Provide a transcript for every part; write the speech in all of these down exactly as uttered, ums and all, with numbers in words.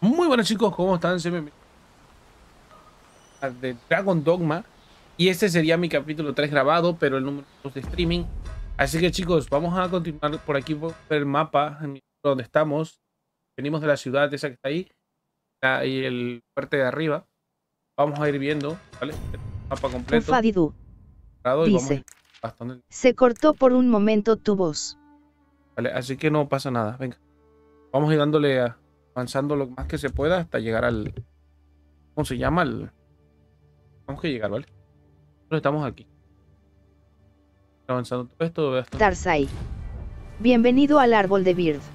Muy buenas chicos, ¿cómo están? Se me... de Dragon Dogma. Y este sería mi capítulo tres grabado, pero el número dos de streaming. Así que chicos, vamos a continuar por aquí por el mapa en donde estamos. Venimos de la ciudad esa que está ahí. la- Y el fuerte de arriba. Vamos a ir viendo, ¿vale? El mapa completo. Ufadidu grabado, Y vamos a ir dice, bastante, se cortó por un momento tu voz. ¿vale? Así que no pasa nada. Venga. Vamos a ir dándole a- avanzando lo más que se pueda hasta llegar al... ¿Cómo se llama? Al... Vamos que llegar, ¿vale? Nosotros estamos aquí. Avanzando todo esto, esto. Tarsai. Bienvenido al árbol de Bird.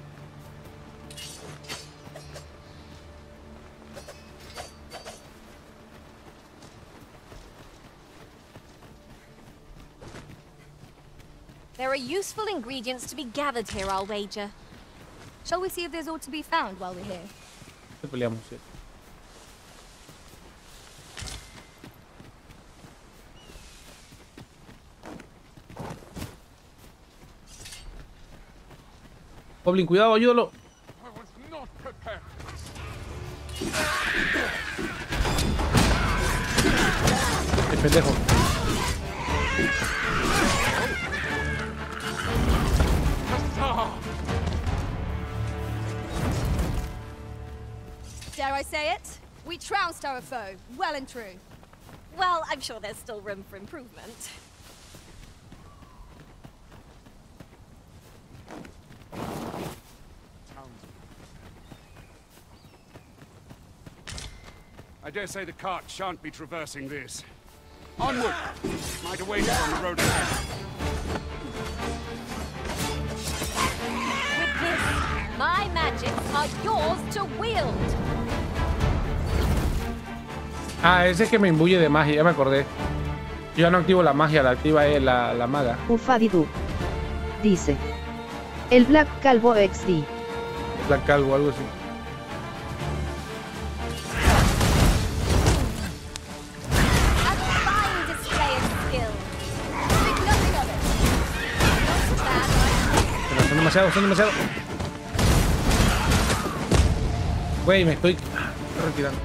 There are useful ingredients to be gathered here, I'll wager. Shall we see if there's aught to be found while we're here? Peleamos, ¿sí? Goblin, cuidado, ayúdalo. Qué pendejo. Dare I say it? We trounced our foe, well and true. Well, I'm sure there's still room for improvement. I dare say the cart shan't be traversing this. Onward! Might await us on the road ahead. With this, my magics are yours to wield. Ah, ese es que me imbuye de magia, ya me acordé. Yo ya no activo la magia, la activa es la, la maga. Ufadidu dice, el Black Calvo X D. La calvo, algo así. A fine display of skill. Think nothing of it. Not so bad, right? Pero son demasiado, son demasiado. Güey, me estoy retirando.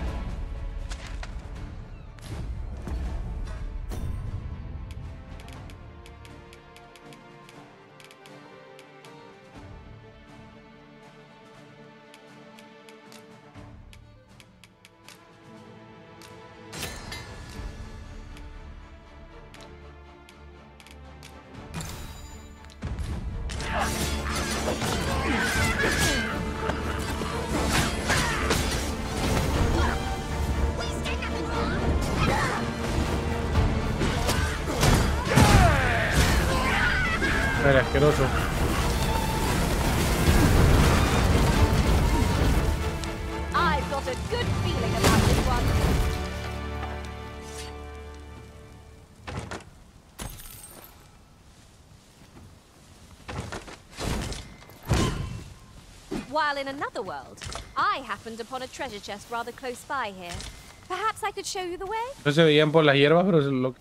Era asqueroso. I've got a good feeling about this one. While in another world, I happened upon a treasure chest rather close by here. Perhaps I could show you the way? No se veían por las hierbas, pero es lo...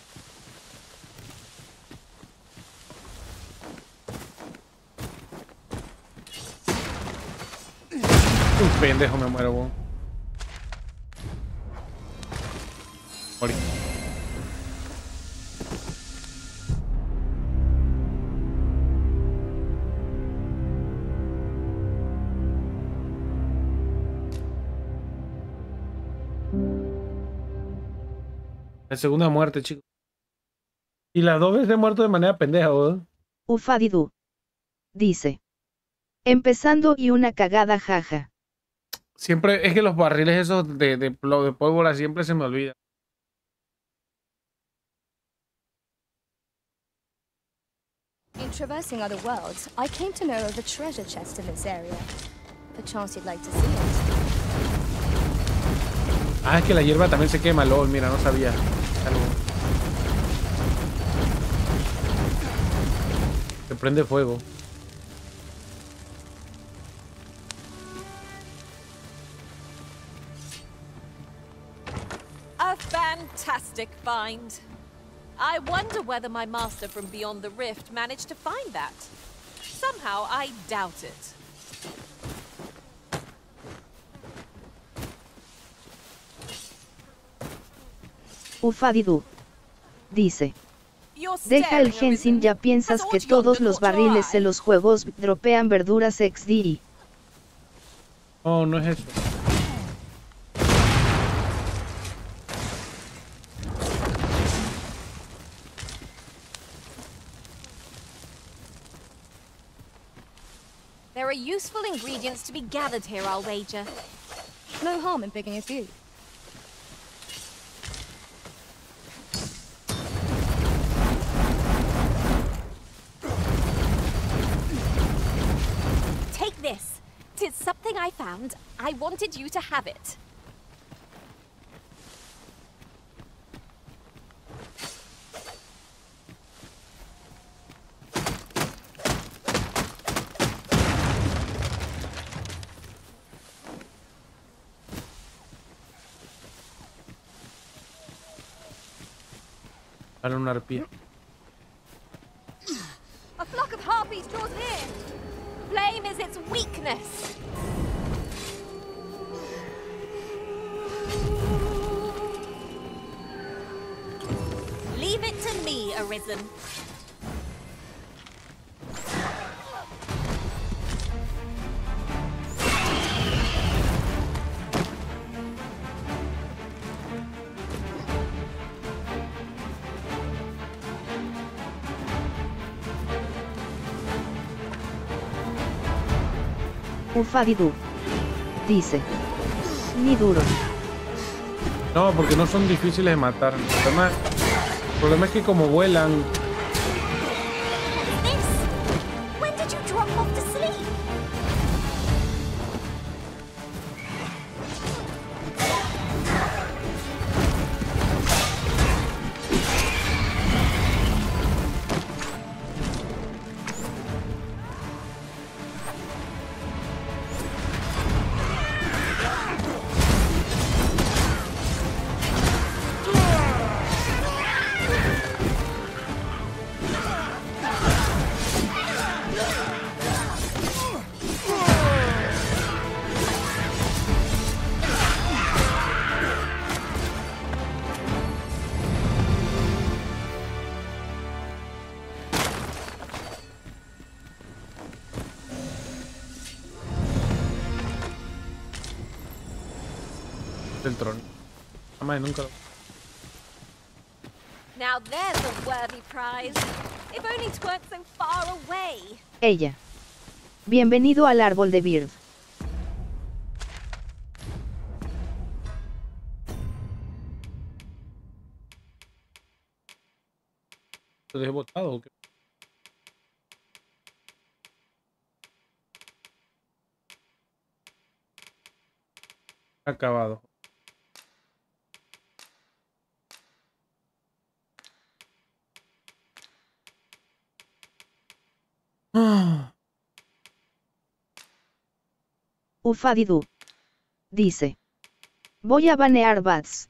Un pendejo, me muero, weón. Morí. La segunda muerte, chicos. Y las dos veces he muerto de manera pendeja, weón. Ufadidu dice, empezando y una cagada jaja. Siempre, es que los barriles esos de, de, plo- de pólvora siempre se me olvidan. In traversing other worlds, I came to know of a treasure chest in this area. Perchance you'd like to see it. Ah, es que la hierba también se quema, lol, mira, no sabía. Algo. Se prende fuego. A fantastic find. I wonder whether my master from beyond the rift managed to find that. Somehow I doubt it. Ufadidu. Dice. You're Deja el staring, Henshin, ya piensas Has que Ogion todos los caught your barriles eye? en los juegos dropean verduras X D. No, no es eso. There are useful ingredients to be gathered here, I'll wager. No harm in picking a few. Take this. 'Tis something I found. I wanted you to have it. Para una arpía. A flock of harpies draws near. Flame is its weakness. Leave it to me, Arisen. Ufadidu. Dice. Ni duro. No, porque no son difíciles de matar. El problema, el problema es que como vuelan. What's this? When did you drop off to sleep? Del trono. Jamás nunca lo... Now there's a worthy prize. If only 'tweren't so far away. Ella. Bienvenido al árbol de Bird. ¿Lo dejé botado o qué? Acabado. Ah. Ufadidu. Dice. Voy a banear bats.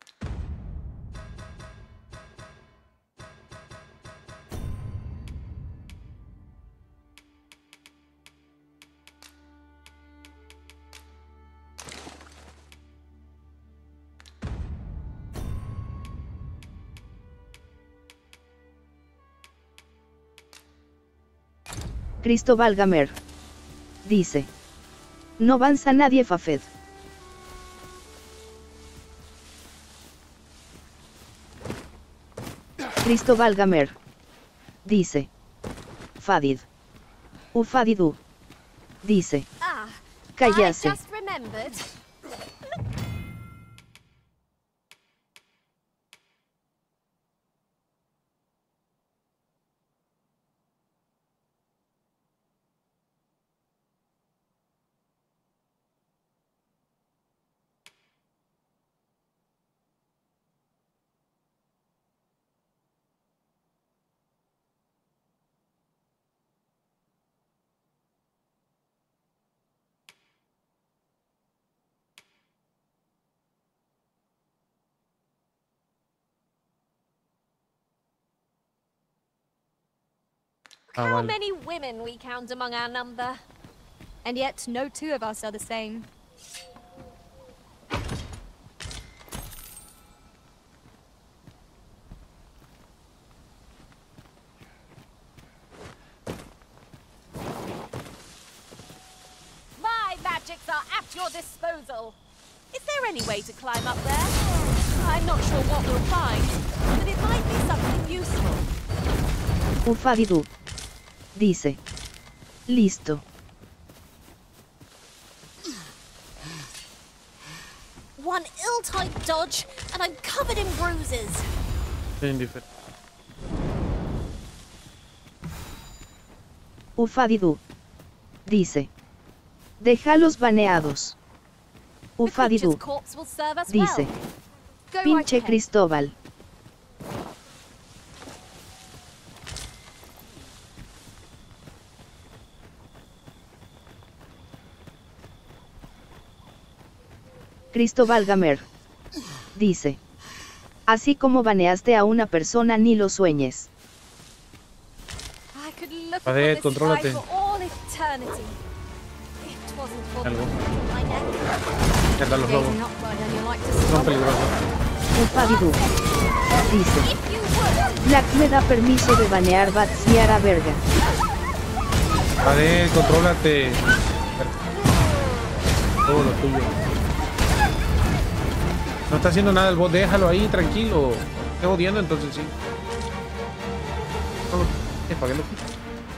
Cristóbal Gamer. Dice. No avanza nadie Fafed. Cristóbal Gamer. Dice. Fadid. Ufadidu. Dice. Ah, Cállase. I just remembered. Ah, How vale. many women we count among our number? And yet no two of us are the same. magics are at your disposal. Is there any way to climb up there? I'm not sure what we'll find, but it might be something useful. Ufadidu. Dice. Listo. One ill-timed dodge, and I'm covered in bruises. Indiferente. Ufadidu. Dice. Déjalos baneados. The Ufadidu. creature's corpse will serve us Dice. well. Go right Pinche ahead. Cristóbal. Cristóbal Gamer. Dice. Así como baneaste a una persona ni lo sueñes. I could look A ver, upon this contrólate. sky for all eternity. It wasn't for Algo. my neck. Ya están los lobos. Gazing upward and you like to Son stop. peligrosos. Ufadidu. Dice. If you would, Black me da permiso de banear Batsiara verga. Vale, contrólate. Todo lo tuyo. No está haciendo nada el bot, déjalo ahí, tranquilo. Estoy odiando, entonces sí. No lo quites, ¿para qué lo quitas?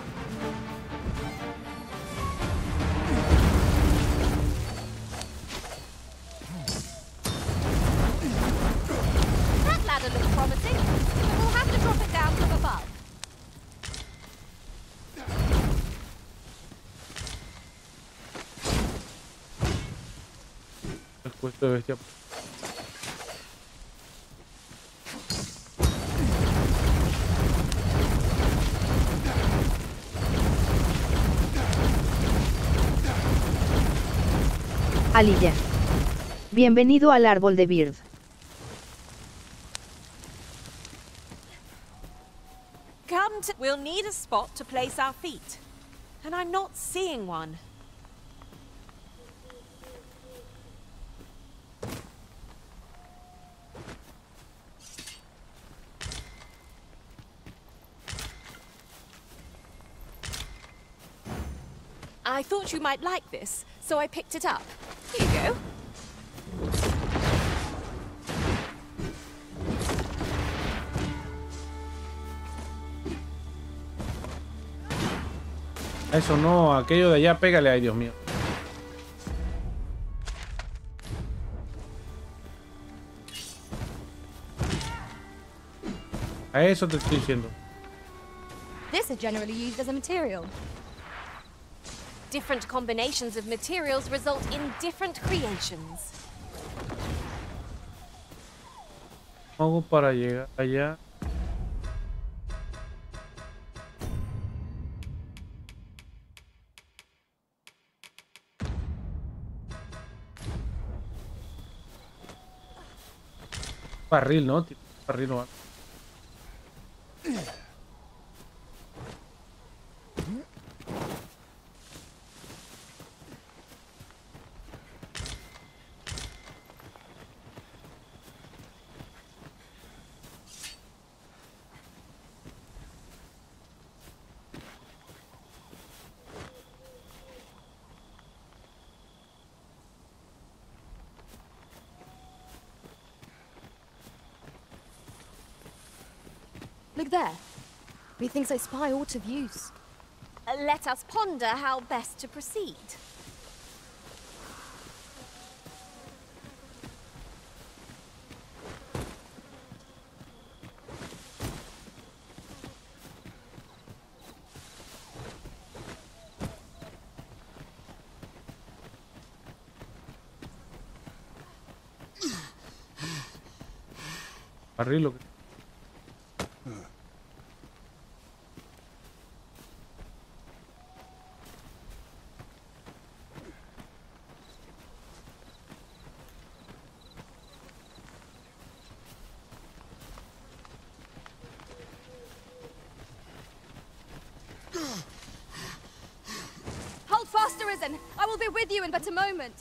that ladder looks promising, but we'll have to drop it down from above. El puesto de bestia. Alilla. Bienvenido al árbol de Bird. Come to... We'll need a spot to place our feet. And I'm not seeing one. I thought you might like this, so I picked it up. Here you go. Eso no, aquello de allá, pégale, ay Dios mío. A eso te estoy diciendo. This is generally used as a material. Different combinations of materials result in different creations. ¿Cómo hago para llegar allá? Barril, ¿no? Tipo, barril no va. Look there. Methinks I spy aught of use. Uh, let us ponder how best to proceed. Barril lo que... Hold fast, Arisen! I will be with you in but a moment.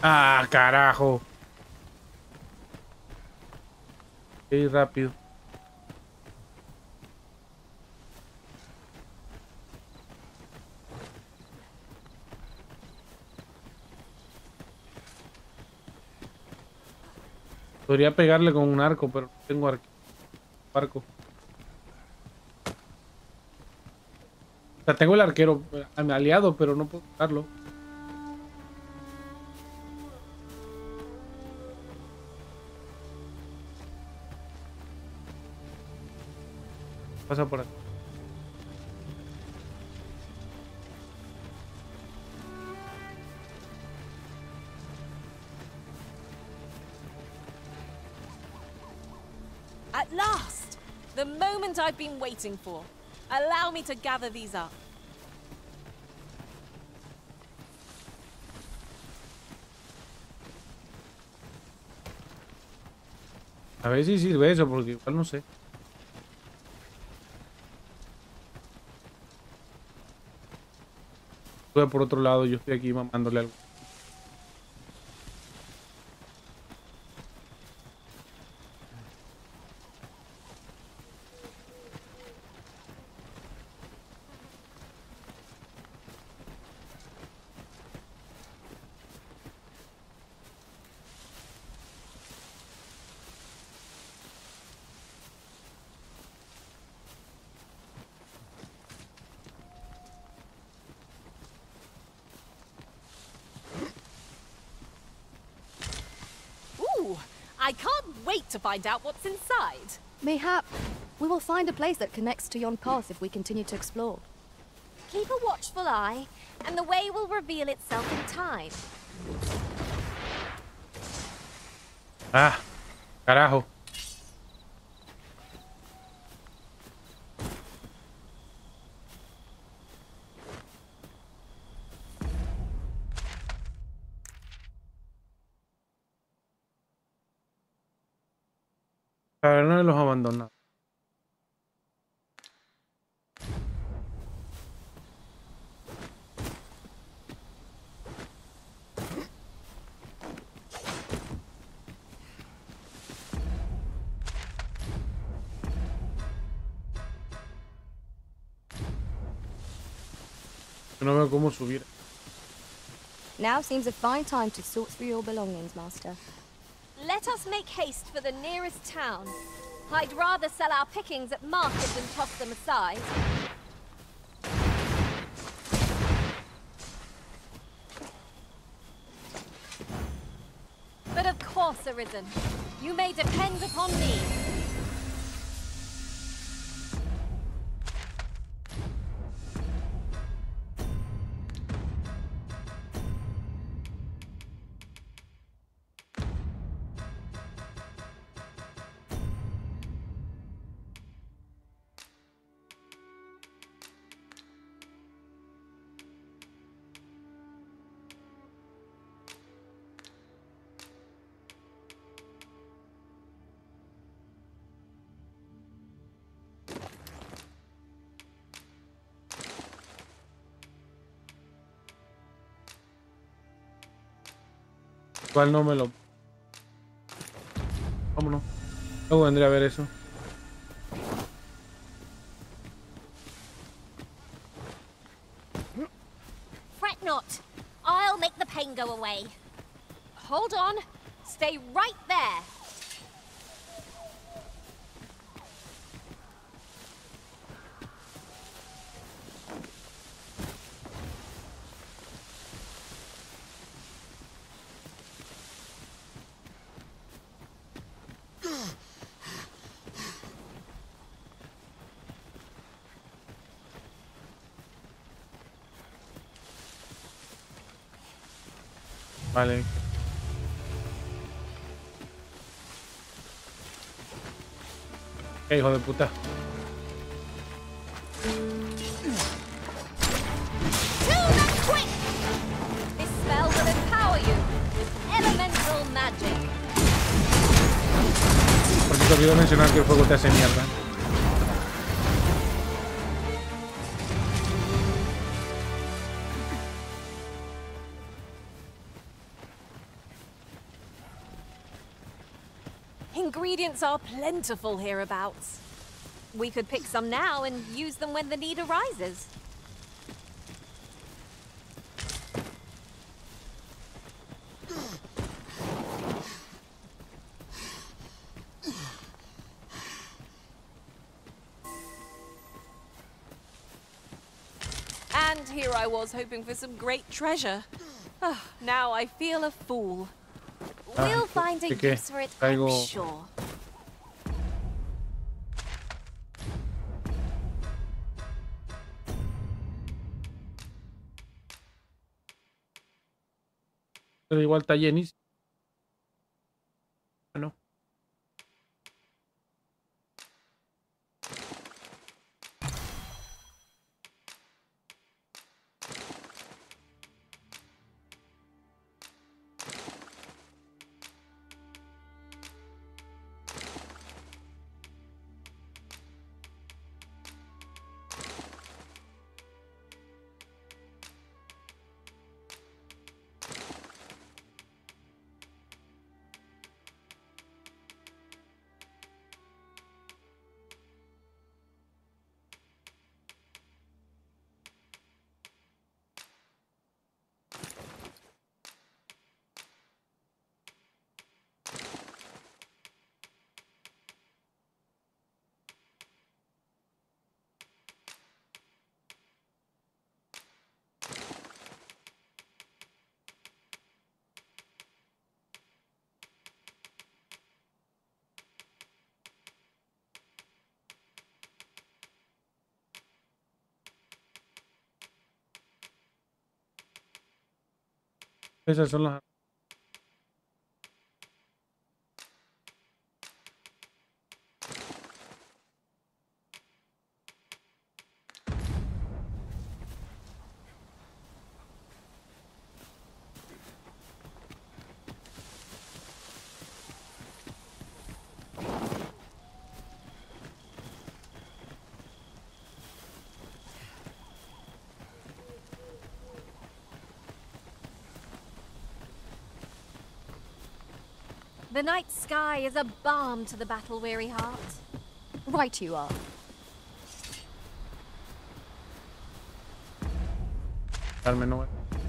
Ah, carajo. Qué rápido. Podría pegarle con un arco, pero no tengo arco. arco. O sea, tengo el arquero a mi aliado, pero no puedo usarlo. Pasa por aquí. At last! The moment I've been waiting for. Allow me to gather these up. A ver si sirve eso, porque igual no sé. Voy por otro lado, yo estoy aquí mamándole algo. Ooh, I can't wait to find out what's inside. Mayhap we will find a place that connects to yon path if we continue to explore. Keep a watchful eye, and the way will reveal itself in time. Ah, carajo. Caverna de los abandonados. No veo cómo subir. Now seems a fine time to sort through your belongings, Master. Let us make haste for the nearest town. I'd rather sell our pickings at market than toss them aside. But of course, Arisen. You may depend upon me. ¿Cuál no me lo...? Vámonos. Luego vendré a ver eso. Fret not. I'll make the pain go away. Hold on. Stay right there. Vale. Qué hijo de puta. To the quick! This spell will empower you with elemental magic. Porque te olvidó mencionar que el fuego te hace mierda. Ingredients are plentiful hereabouts. We could pick some now and use them when the need arises. And here I was hoping for some great treasure. Oh, now I feel a fool. We'll find a ¿qué? use for it, I'm Traigo- sure. Pero igual está llenísimo. Ah, no. Esas son las... The night sky is a balm to the battle-weary heart. Right you are. Carmen, no.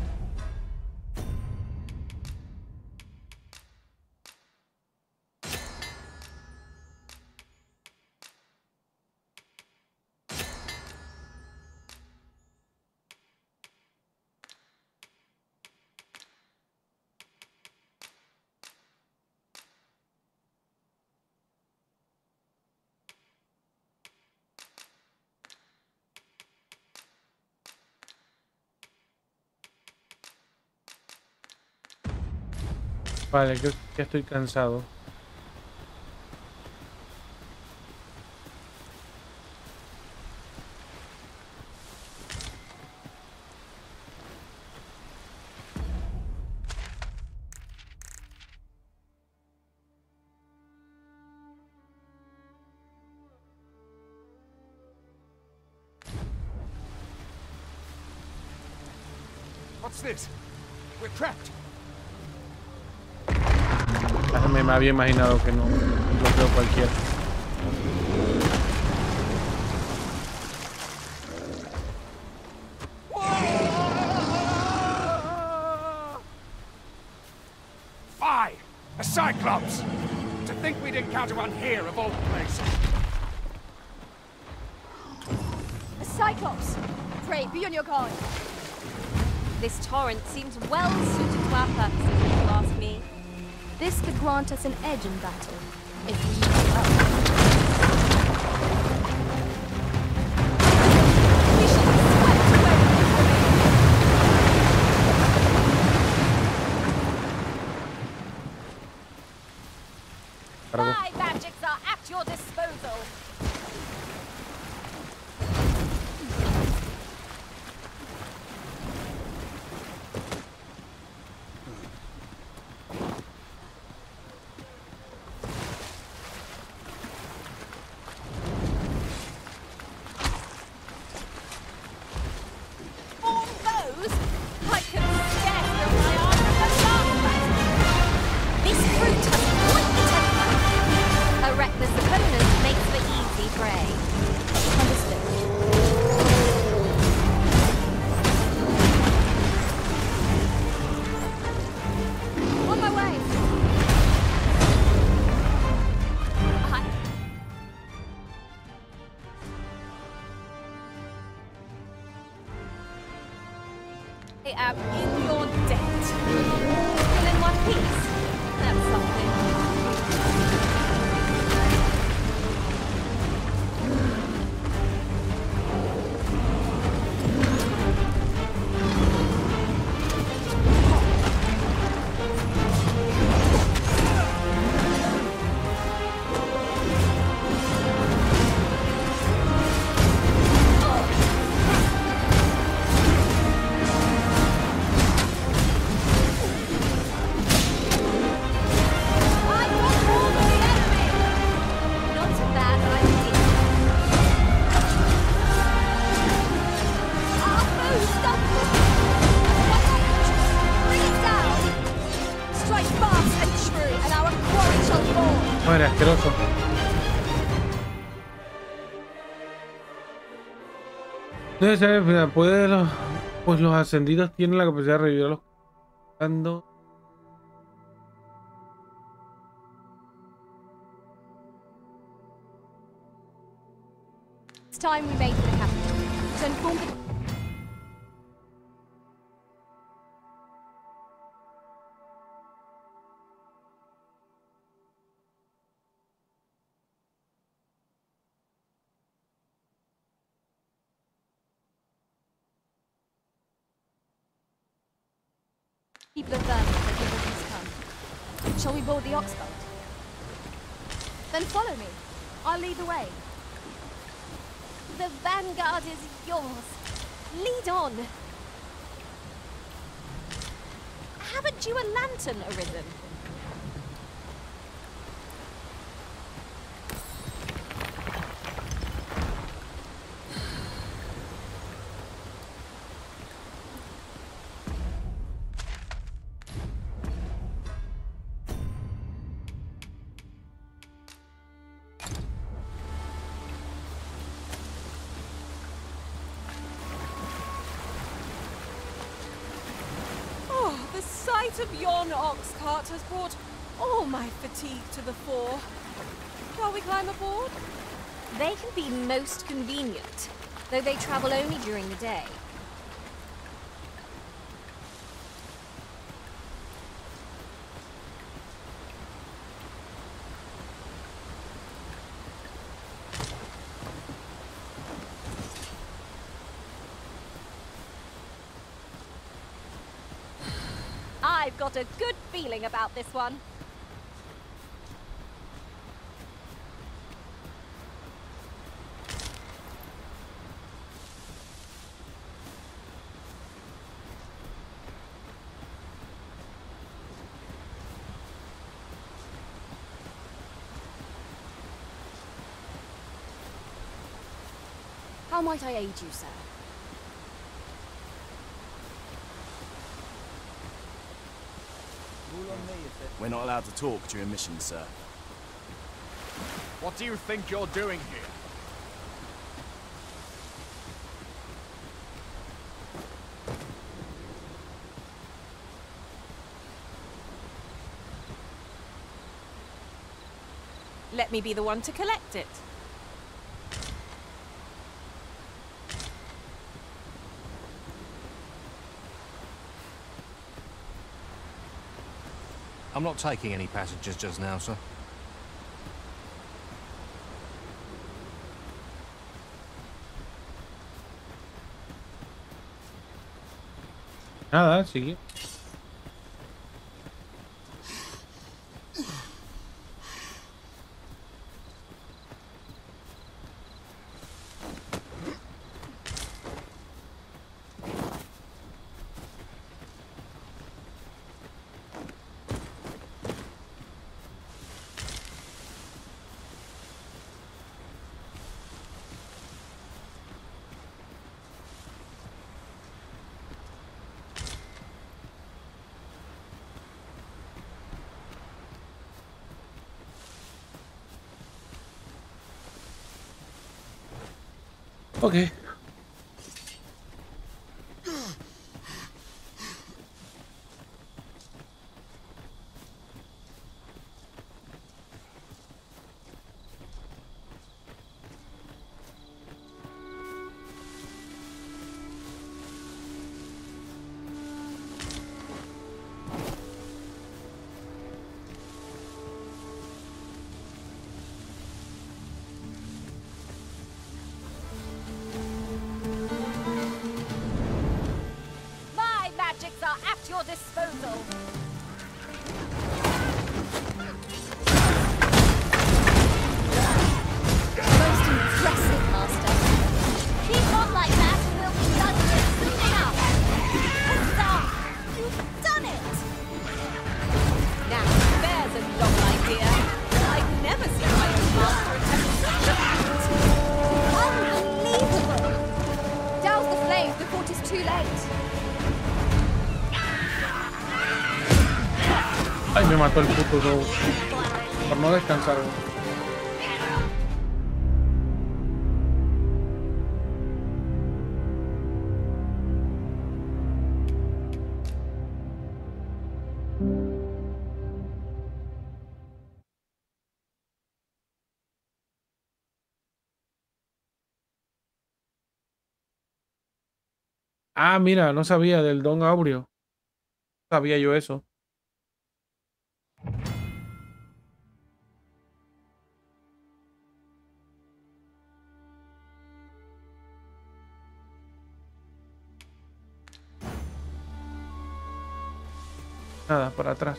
Vale, creo que ya estoy cansado. What's this? We're trapped. Me, me había imaginado que no lo creo cualquiera. Aye! A Cyclops! To think we'd encounter one here of all places. A Cyclops! Pray, be on your guard. This torrent seems well suited to our purposes, if you ask me. This could grant us an edge in battle, if we use it well. We shall be swept away from this Cargo. My magics are at your disposal. This fruit has quite the temper. I am in your debt. Still in one piece. That's something. Madre, asqueroso. Debe ser al final. Puede los, pues los ascendidos tienen la capacidad de revivir a los cuando. It's time we made for the capital. To inform the... people of Vernon that the has come. Shall we board the Oxbow? Then follow me. I'll lead the way. The vanguard is yours. Lead on. Haven't you a lantern arisen? The sight of yon ox cart has brought all my fatigue to the fore. Shall we climb aboard? They can be most convenient, though they travel only during the day. I've got a good feeling about this one. How might I aid you, sir? We're not allowed to talk during missions, sir. What do you think you're doing here? Let me be the one to collect it. I'm not taking any passengers just now, sir. Nada, sigue. Okay. disposal. Most impressive, Master. Keep on like that and we'll be done with soon enough. Huzzah! You've done it! Now, there's a novel idea. I've never seen my own master attempt such a feat. Unbelievable! Douse the flames before it is too late. Ay, me mató el puto Dow. Por no descansar. Ah, mira, no sabía del Don Aureo. No sabía yo eso. Nada, para atrás.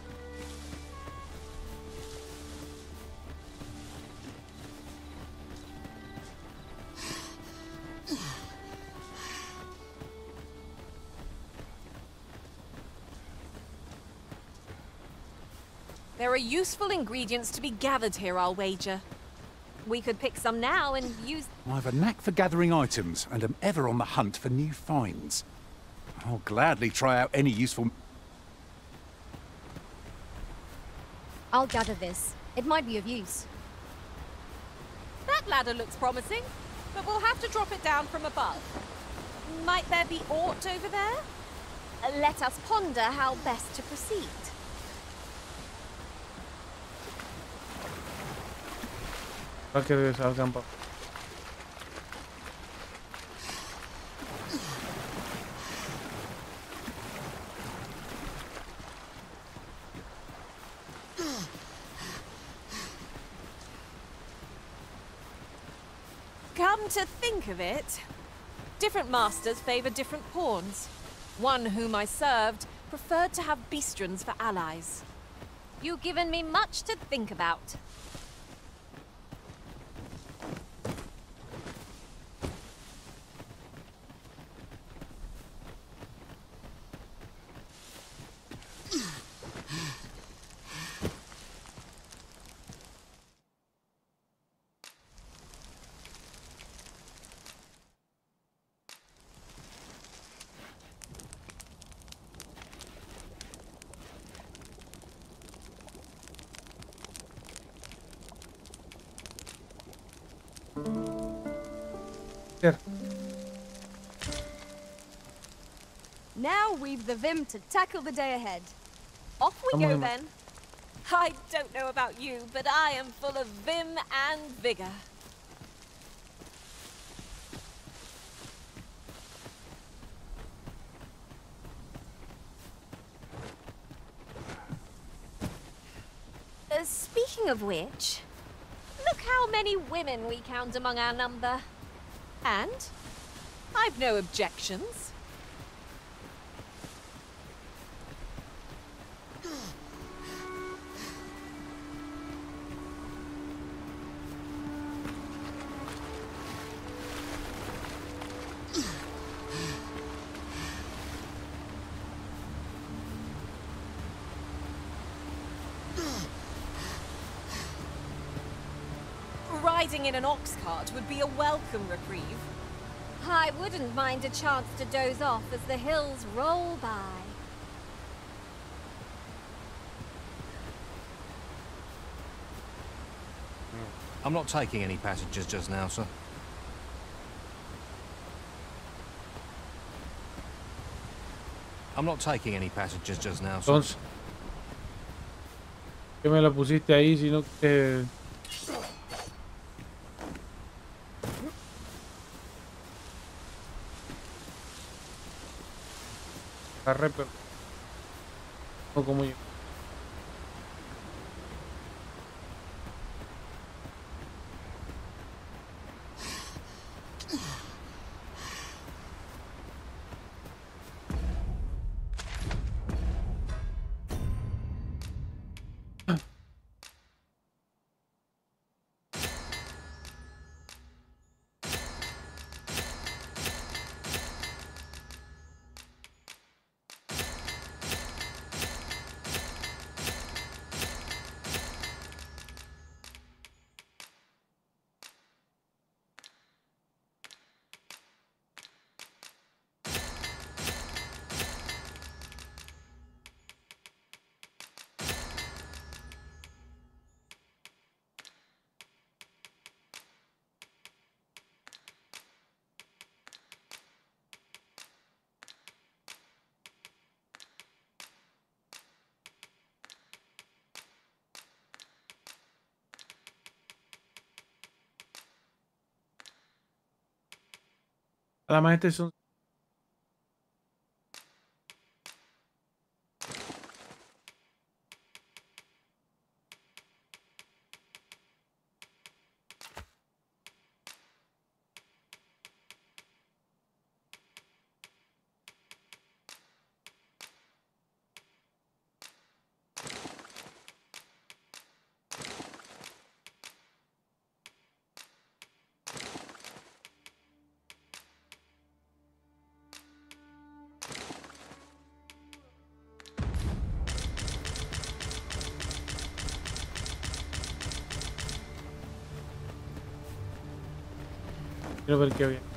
There are useful ingredients to be gathered here, I'll wager. We could pick some now and use... I've a knack for gathering items and am ever on the hunt for new finds. I'll gladly try out any useful... I'll gather this. It might be of use. That ladder looks promising, but we'll have to drop it down from above. Might there be aught over there? Uh, Let us ponder how best to proceed. Para que salgan pa- Come to think of it, different masters favor different pawns. One whom I served preferred to have beastrons for allies. You've given me much to think about. Here. Now we've the vim to tackle the day ahead. Off we Vamos go a- then. I don't know about you, but I am full of vim and vigor. Uh, speaking of which, Look how many women we count among our number. And I've no objections. Riding in an ox cart would be a welcome reprieve. I wouldn't mind a chance to doze off as the hills roll by. I'm not taking any passengers just now, sir. I'm not taking any passengers just now, sir. Entonces, ¿qué me la pusiste ahí? Sino que agarré, pero no como yo. Además, este son. Quiero ver qué había.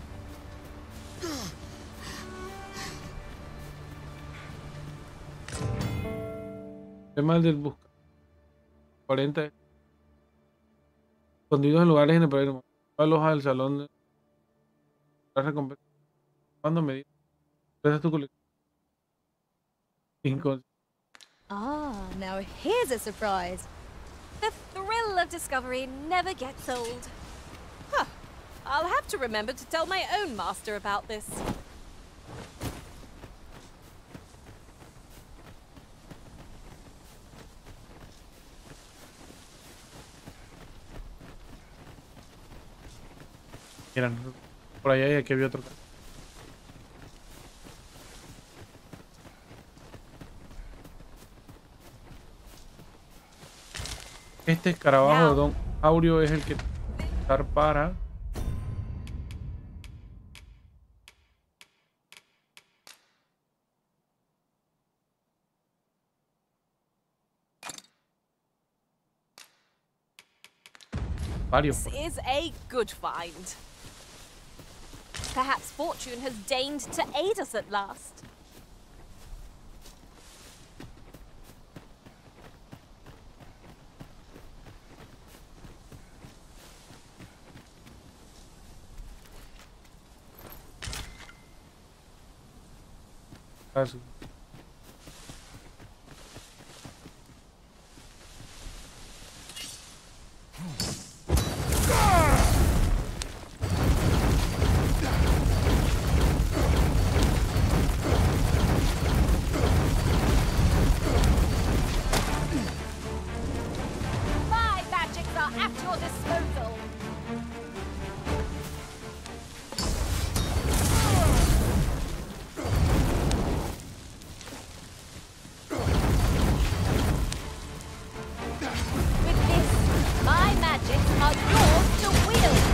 Tema del busca. cuarenta. Escondidos en lugares en el programa. Aloja del salón de la recompensa. Cuando me digas. Esa es tu colección. Cinco. Ah, now here's a surprise. The thrill of discovery never gets old. Huh. I'll have to remember to tell my own master about this. Mira, por allá y aquí había otro. Este escarabajo de Don Aureo es el que estar para varios. This is a good find. Perhaps fortune has deigned to aid us at last. Casi. My magics are at your disposal. With this, my magics are yours to wield.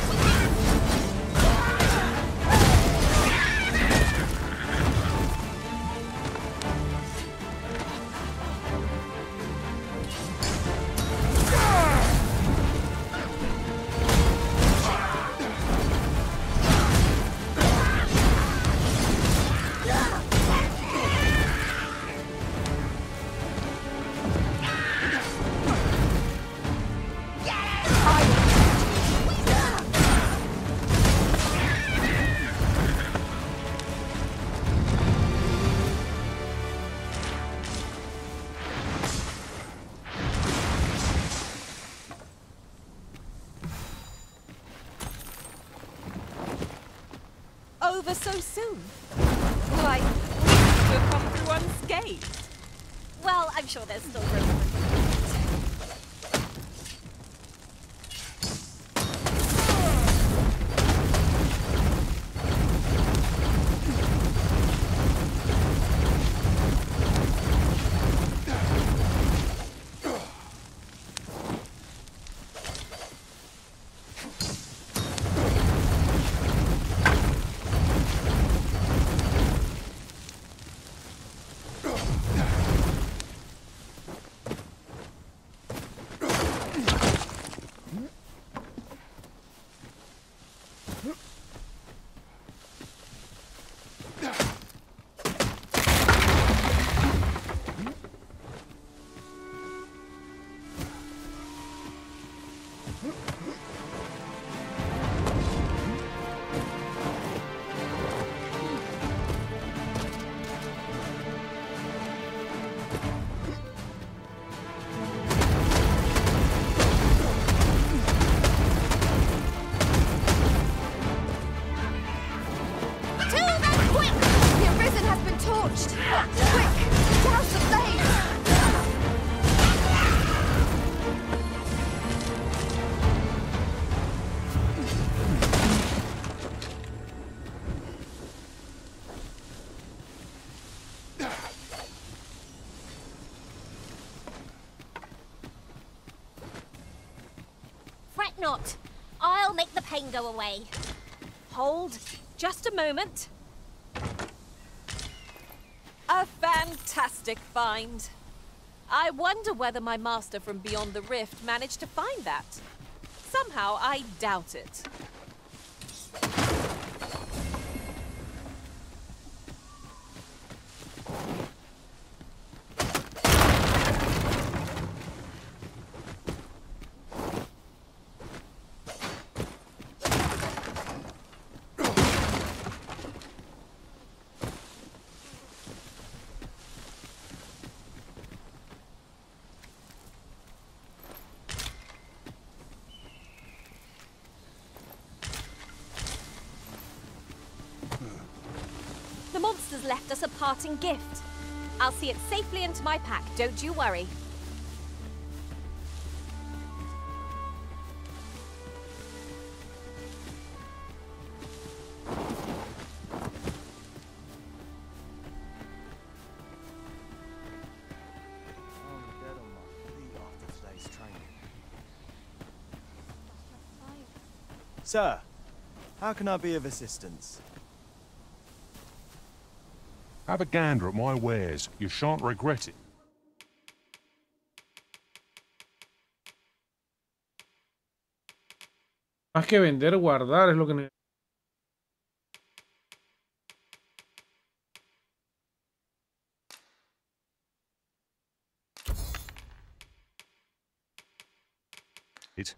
Over so soon? Will I to have come through unscathed? Well, I'm sure there's still room. think not. I'll make the pain go away. Hold. Just a moment. A fantastic find. I wonder whether my master from beyond the rift managed to find that. Somehow, I doubt it. The monsters left us a parting gift. I'll see it safely into my pack, don't you worry. Sir, how can I be of assistance? Have a gander at my wares. You shan't regret it. Más que vender, guardar es lo que necesito. It.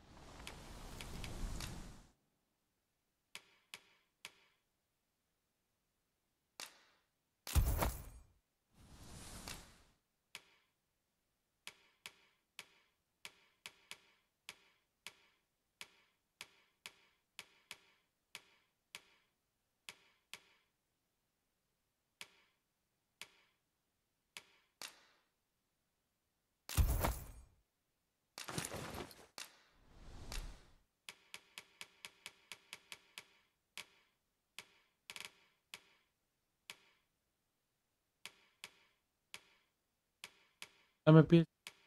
Dame pie.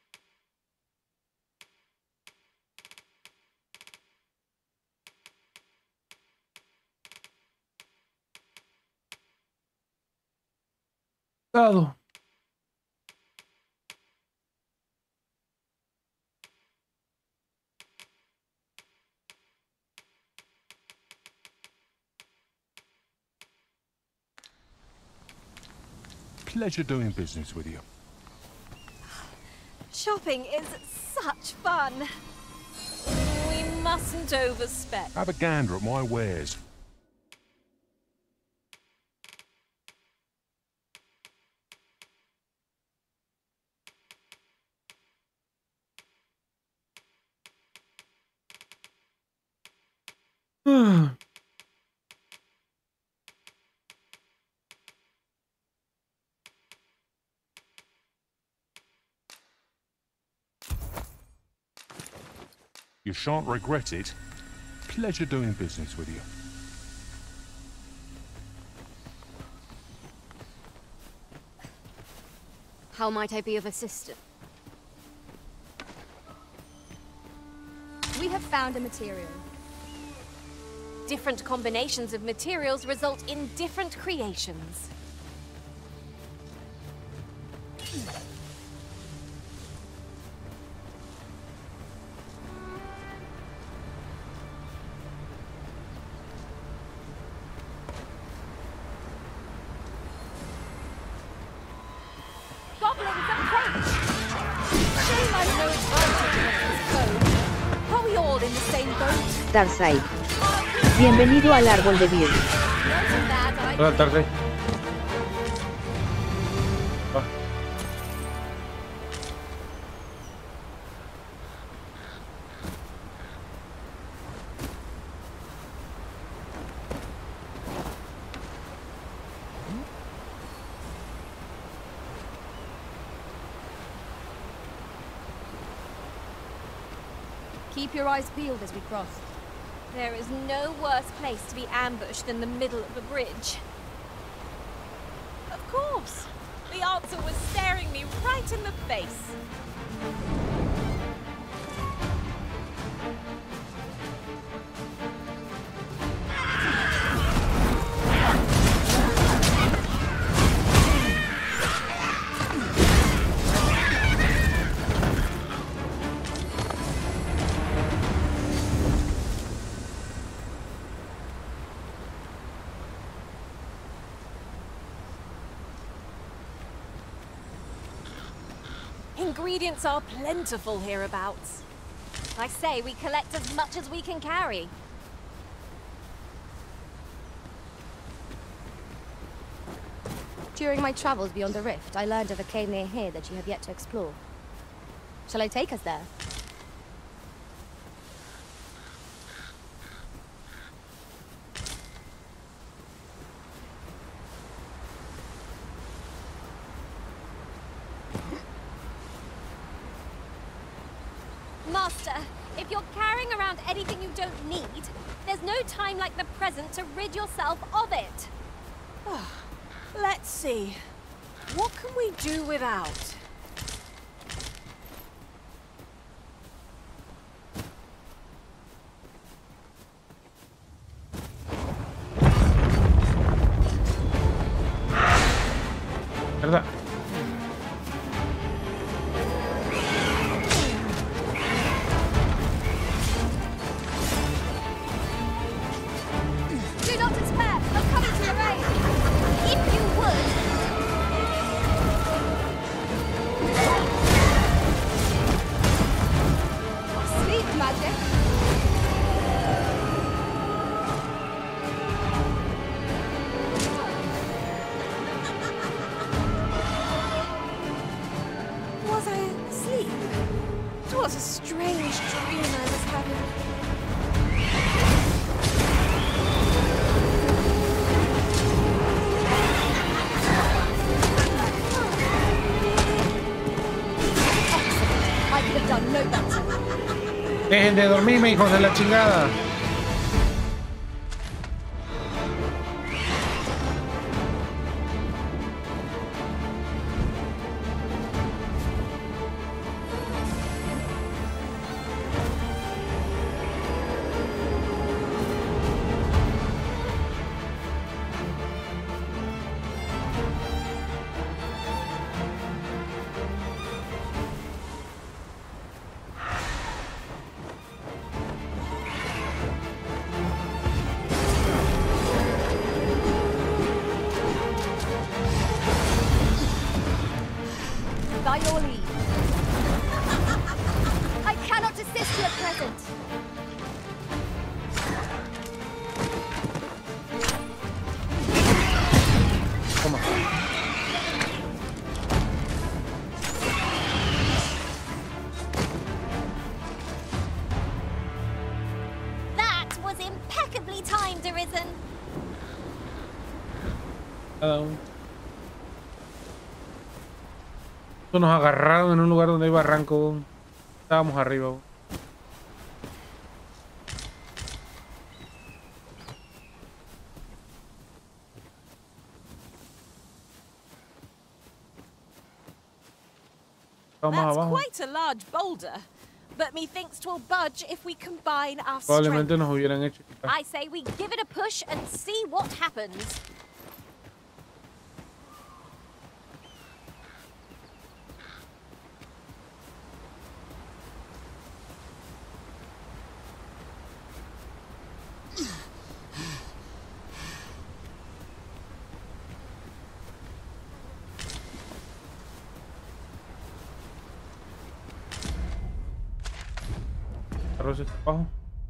Dado. Pleasure doing business with you. Shopping is such fun. We mustn't overspec. Have a gander at my wares. You shan't regret it. Pleasure doing business with you. How might I be of assistance? We have found a material. Different combinations of materials result in different creations. Tarsai. Bienvenido al árbol de Vir. Hola, Tarsai. Ah. Keep your eyes peeled as we cross. There is no worse place to be ambushed than the middle of a bridge. Of course! The answer was staring me right in the face. ingredients are plentiful hereabouts. I say we collect as much as we can carry. During my travels beyond the rift, I learned of a cave near here that you have yet to explore. Shall I take us there? Master, if you're carrying around anything you don't need, there's no time like the present to rid yourself of it. Let's see. What can we do without? ¿Verdad? Do not despair! I'm coming to your aid! If you would. Sleep magic! Was I asleep? It was a strange dream I was having. I could have done no better. Dejen de dormirme, hijos de la chingada. By your leave. I cannot assist you at present. Toma. That was impeccably timed, Arisen. Cada uno. Esto nos agarraron en un lugar donde hay barranco. Estábamos arriba. Estamos That's abajo. quite a large boulder, but methinks 'twill budge if we combine our Probablemente strength. nos hubieran hecho quitar. I say we give it a push and see what happens. Arroz está abajo.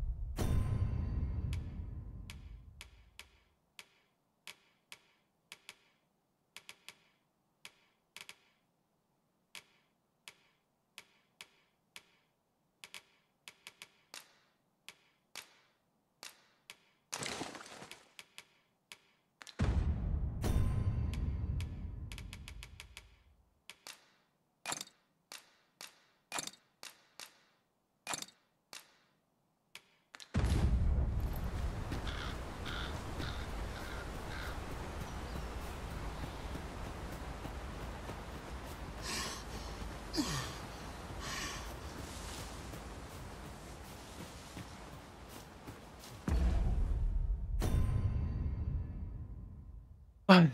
Ay.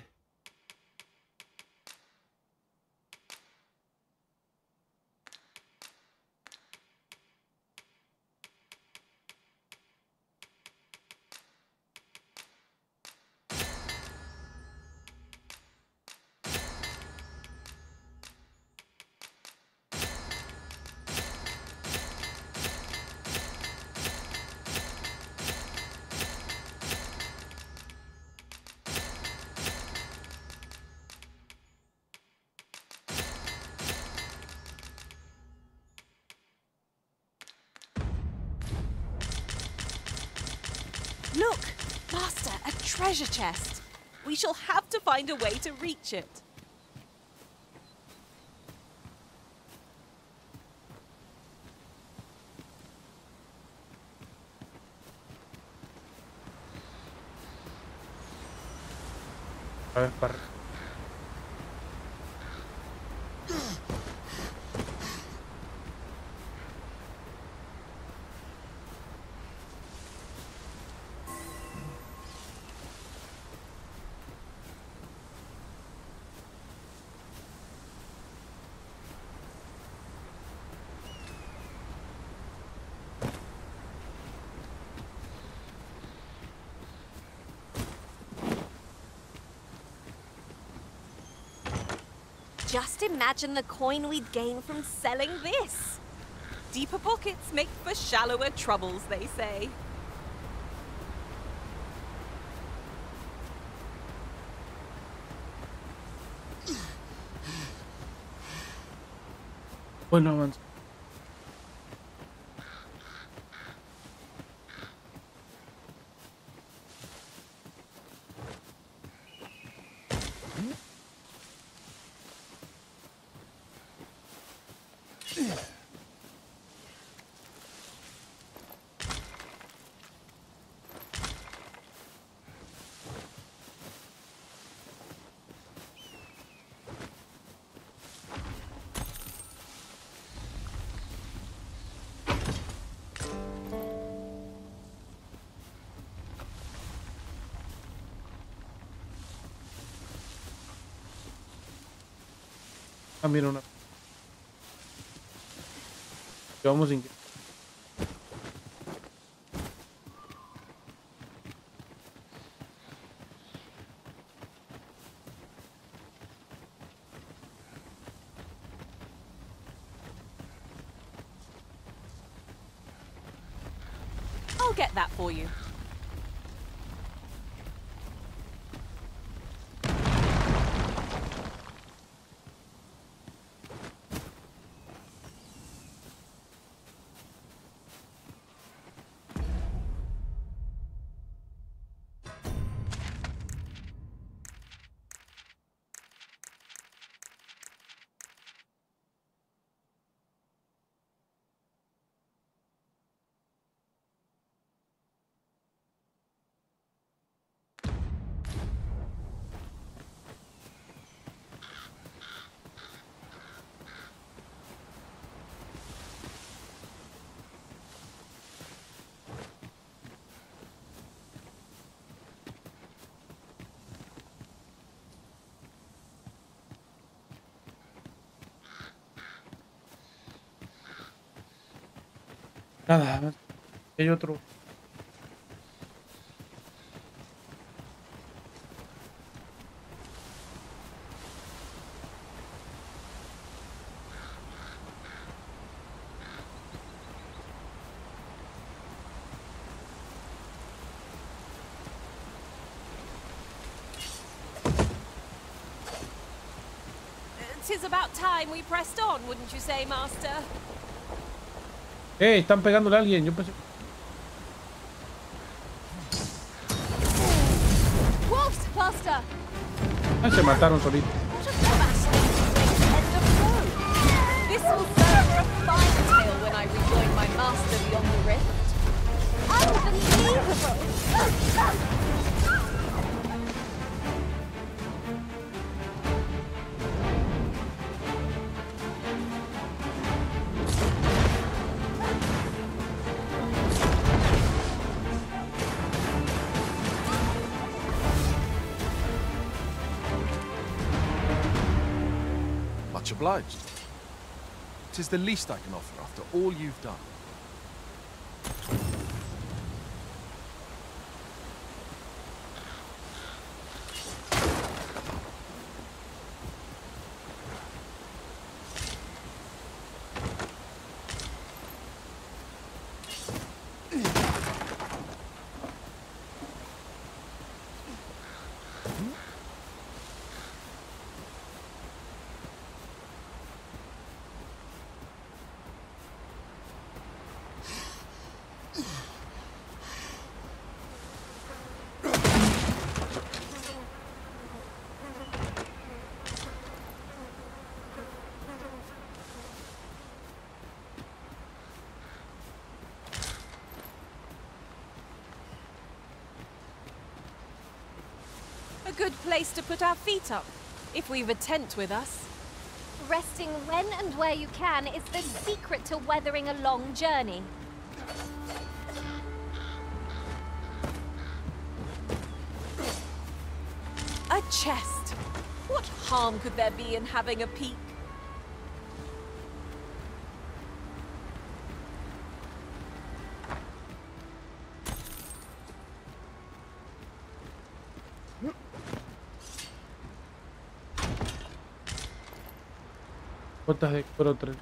Look, Master, a treasure chest. We shall have to find a way to reach it. A ver, para... Just imagine the coin we'd gain from selling this. Deeper pockets make for shallower troubles, they say. Bueno, avanza. Ah, mira una. Vamos sin... I'll get that for you. Nada, hay otro. Tis about time we pressed on, wouldn't you say, Master? Eh, están pegándole a alguien. Yo pensé... Wolves, Master! Ah, se mataron solitos. What a fascinating end of road. This will serve for a fine tale when I rejoin my master beyond the rift. Unbelievable! Much obliged. 'Tis the least I can offer after all you've done. A good place to put our feet up, if we've a tent with us. Resting when and where you can is the secret to weathering a long journey. A chest. What harm could there be in having a peek? Botas de cuero tres.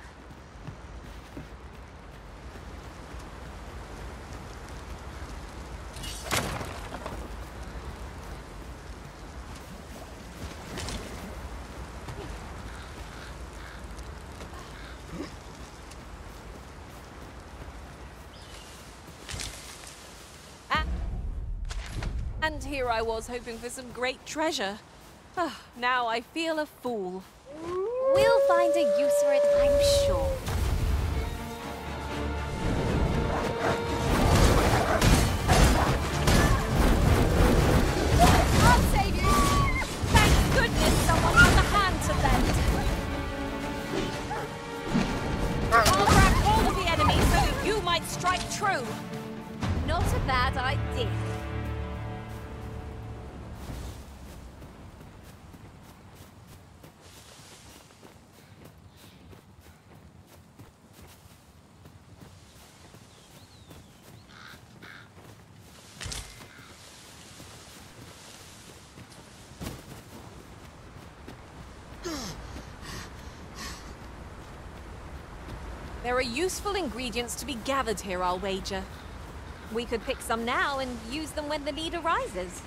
And here I was hoping for some great treasure. Ah, now I feel a fool. We'll find a use for it, I'm sure. I'll save you! Thank goodness someone has a hand to lend. I'll grab hold of the enemy so that you might strike true. Not a bad idea. There are useful ingredients to be gathered here, I'll wager. We could pick some now and use them when the need arises.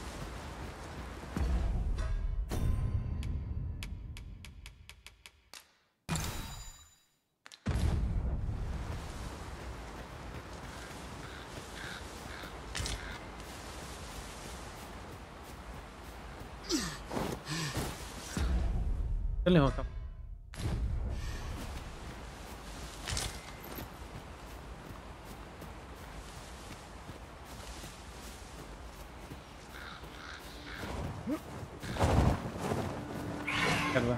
¿Qué lejos está? Mierda.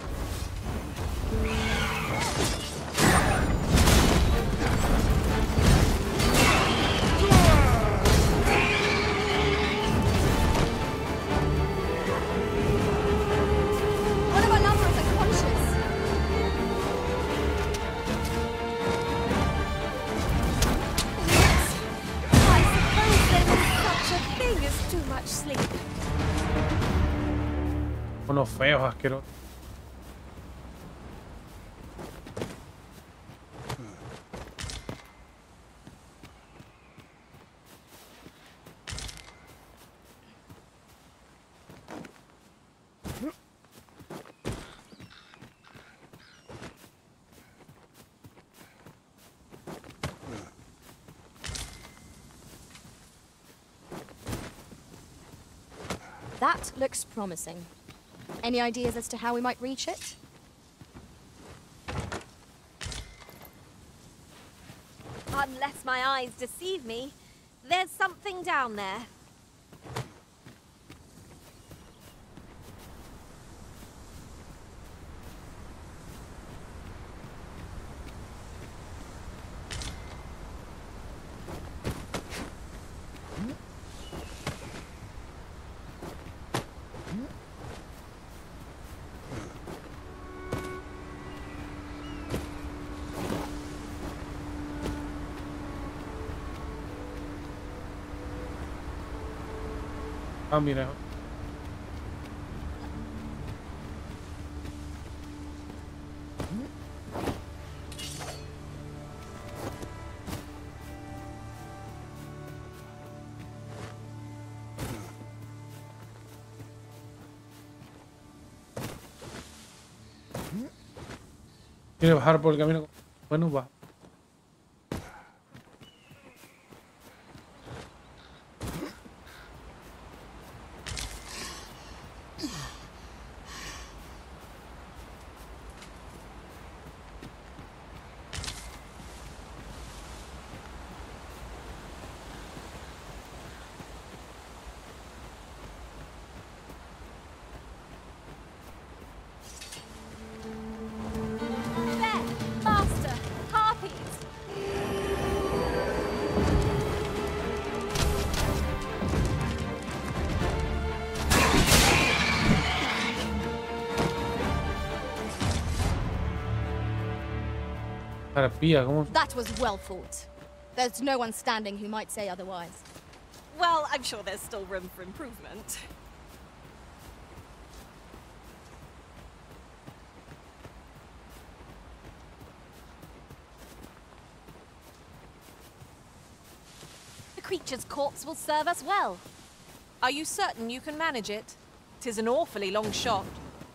One of our numbers are conscious. I suppose there is such a thing as too much sleep. Unos feos asquerosos. That looks promising. Any ideas as to how we might reach it? Unless my eyes deceive me, there's something down there. Ah, mira. Quiere bajar por el camino. Bueno, va. Arpía, ¿cómo? That was well fought. There's no one standing who might say otherwise. Well, I'm sure there's still room for improvement. The creature's corpse will serve us well. Are you certain you can manage it? 'Tis an awfully long shot.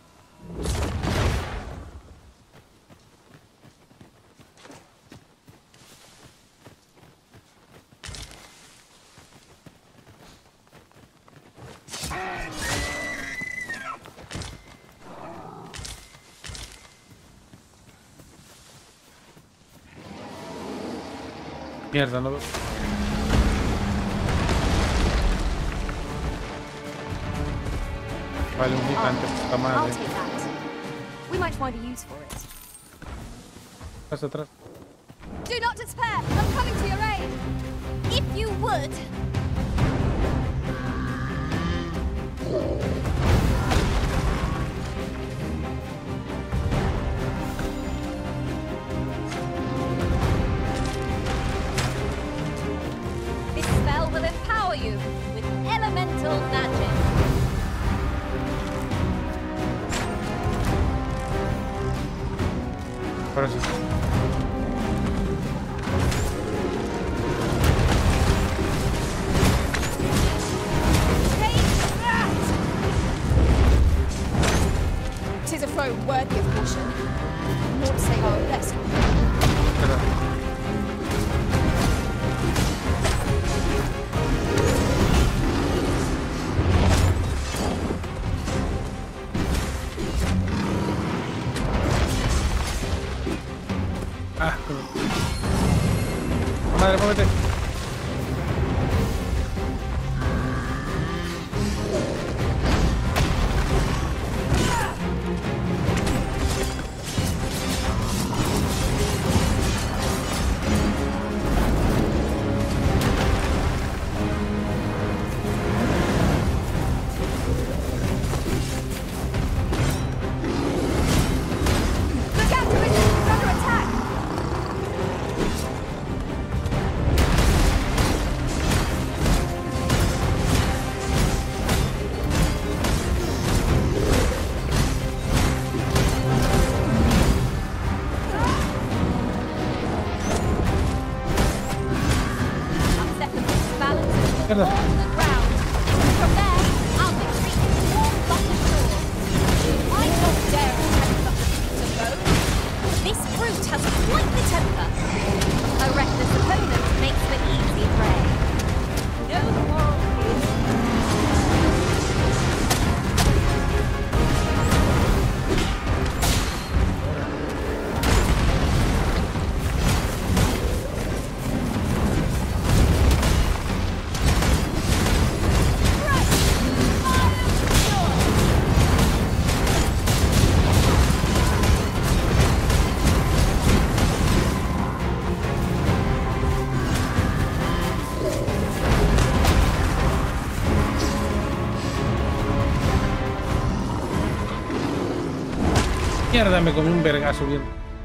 Mierda, no veo. Vale, un gigante, puta I'll madre. take that. We might find a use for it. Atrás, atrás. Do not despair! I'm coming to your aid! If you would. This spell will empower you with elemental magic. Ahora sí. Tis a foe worthy of caution. Not to say our best. Espera. Ah, pero... Madre, muévete. Look out, Division! It's under attack! Upset the book's balance and Mierda. fall to the ground. From there, I'll retreat to warm bottom shore. I don't dare attempt up the creature though. This brute has quite the temper. A reckless opponent makes for easy prey. No moral fears. Mierda, me comí un vergazo bien.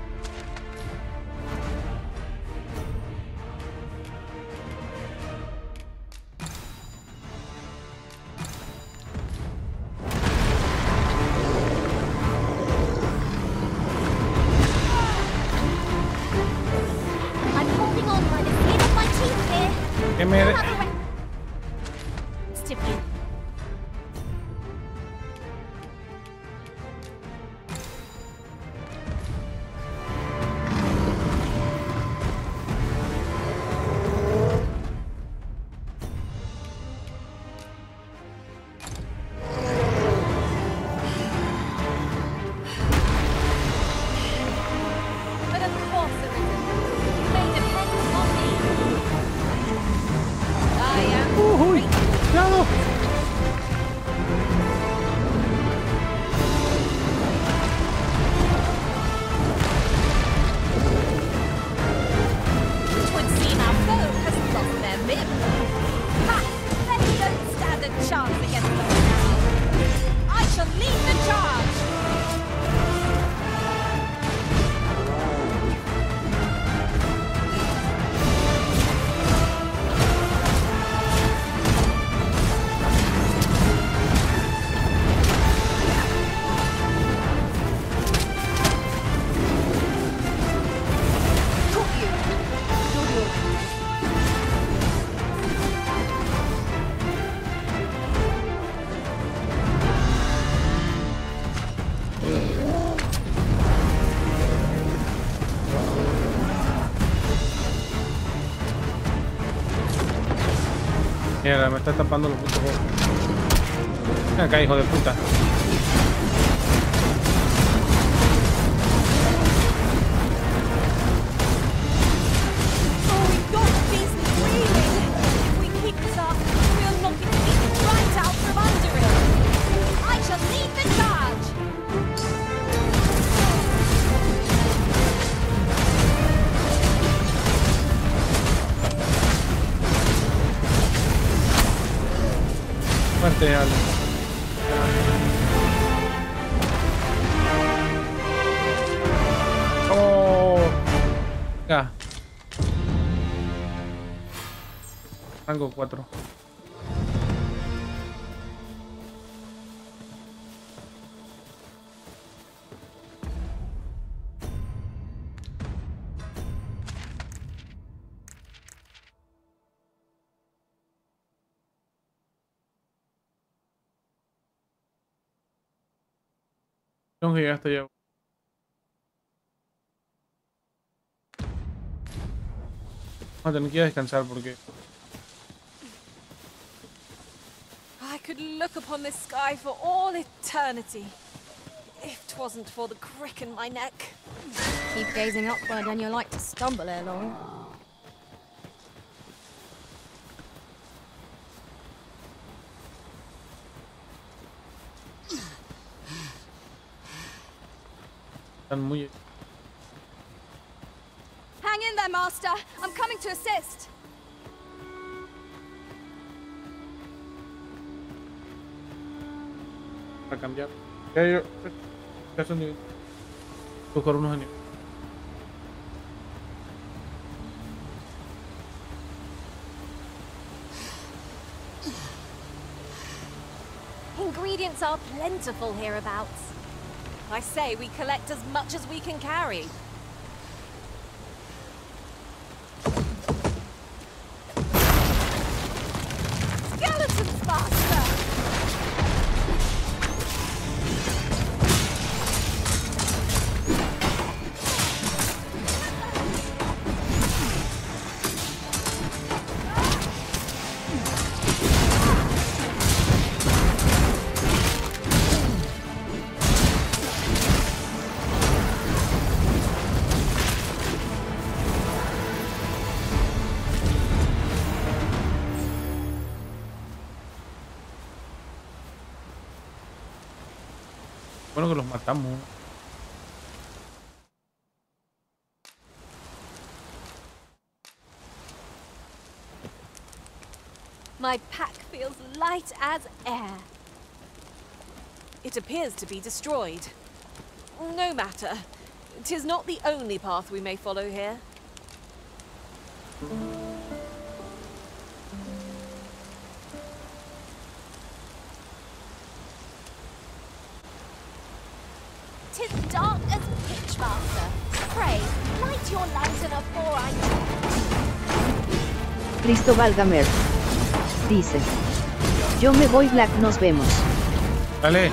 I'm holding on by the skin of my teeth here. Que me... You'll have a re- Stiffy. But of course, Arisen, you may depend on me. Mierda, me está tapando los putos ojos. Ven acá, hijo de puta. Fuerte, Ale. Oh, ya. Rango cuatro. Tengo que llegar hasta allá. Vamos a tener que ir a descansar porque... I could look upon this sky for all eternity. If 'twasn't for the crick in my neck. Keep gazing upward and you're like to stumble ere long. Están muy... Hang in there, Master. I'm coming to assist. Para cambiar. Ya yo... Ya son niveles. Buscar unos años. Ingredients are plentiful hereabouts. I say we collect as much as we can carry. Skeletons, Master! Bueno que los matamos. My pack feels light as air. It appears to be destroyed. No matter. 'Tis not the only path we may follow here. Tis dark as pitch, Master. Pray, light your lantern afore I... Cristóbal Gamer dice: yo me voy, Black, nos vemos. Dale.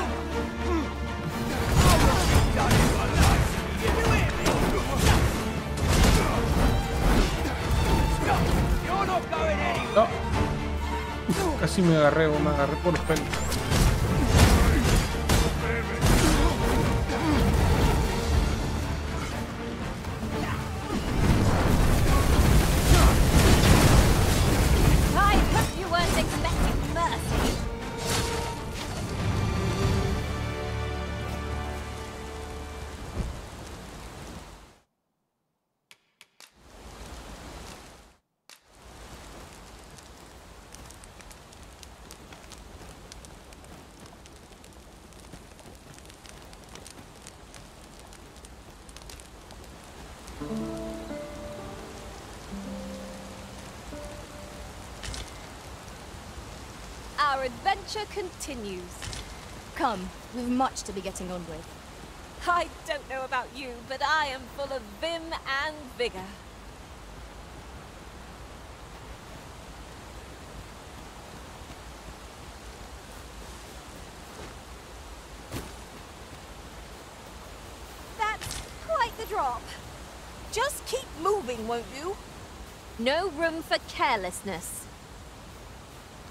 No. Casi me agarré, me agarré por los pelos. I hope you weren't expecting mercy. Our adventure continues. Come, we've much to be getting on with. I don't know about you, but I am full of vim and vigor. That's quite the drop. Just keep moving, won't you? No room for carelessness.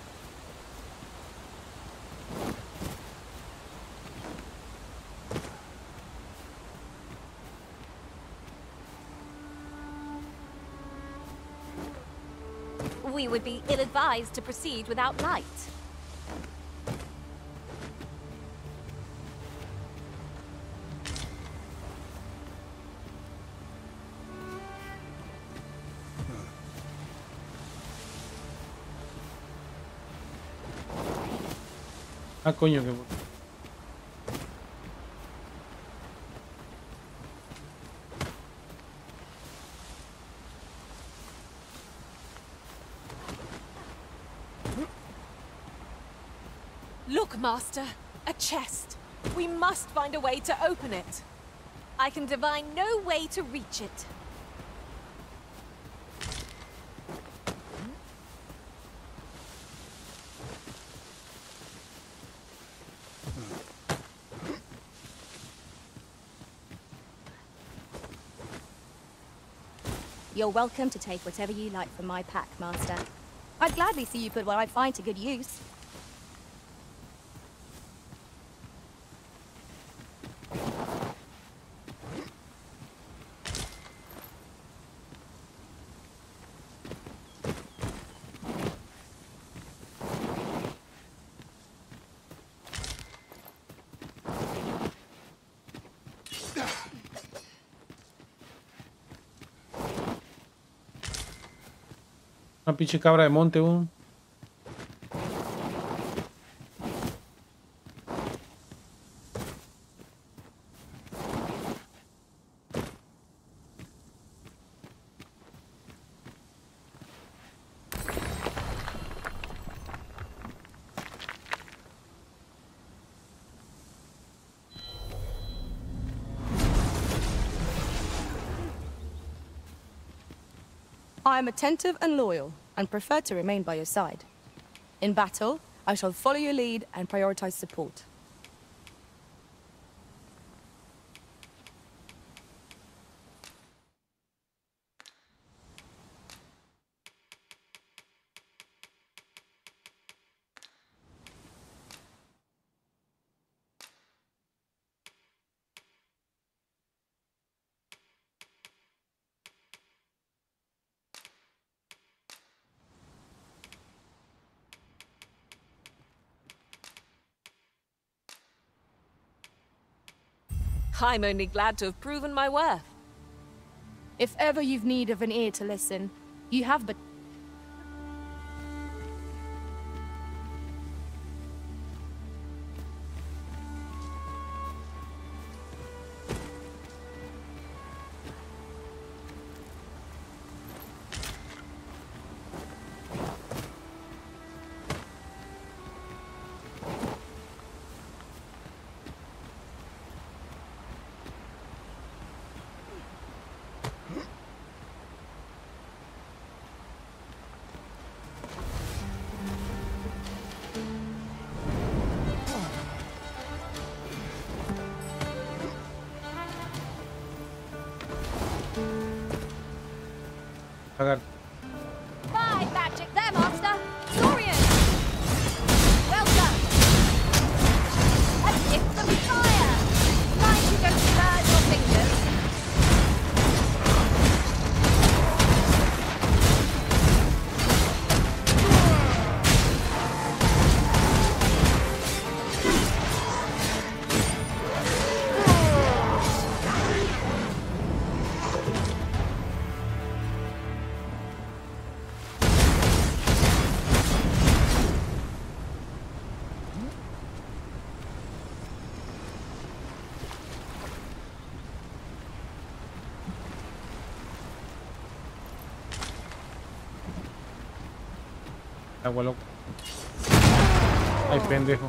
We would be ill-advised to proceed without light. Ah, coño, que... Look, Master. A chest. We must find a way to open it. I can divine no way to reach it. You're welcome to take whatever you like from my pack, Master. I'd gladly see you put what I find to good use. Una pinche cabra de monte, un... I am attentive and loyal, and prefer to remain by your side. In battle, I shall follow your lead and prioritize support. I'm only glad to have proven my worth. If ever you've need of an ear to listen, you have but... Pagar. Bye, magic there, Master! Saurian! Well done! A gift of fire! Mind you don't burn your fingers! Agua loca. Ay, pendejo.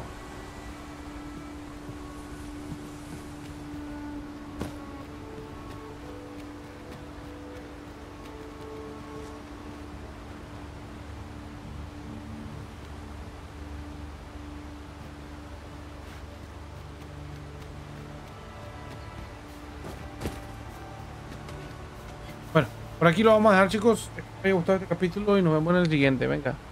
Bueno, por aquí lo vamos a dejar, chicos. Espero que os haya gustado este capítulo y nos vemos en el siguiente. Venga.